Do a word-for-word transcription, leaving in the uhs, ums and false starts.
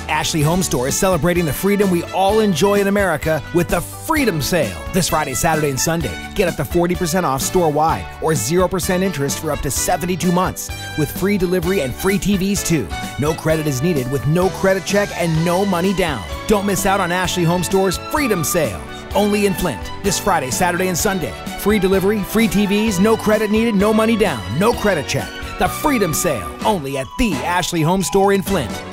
Ashley Home Store is celebrating the freedom we all enjoy in America with the Freedom Sale. This Friday, Saturday, and Sunday, get up to forty percent off store-wide or zero percent interest for up to seventy-two months with free delivery and free T Vs too. No credit is needed with no credit check and no money down. Don't miss out on Ashley Home Store's Freedom Sale. Only in Flint. This Friday, Saturday, and Sunday. Free delivery, free T Vs, no credit needed, no money down, no credit check. The Freedom Sale. Only at the Ashley Home Store in Flint.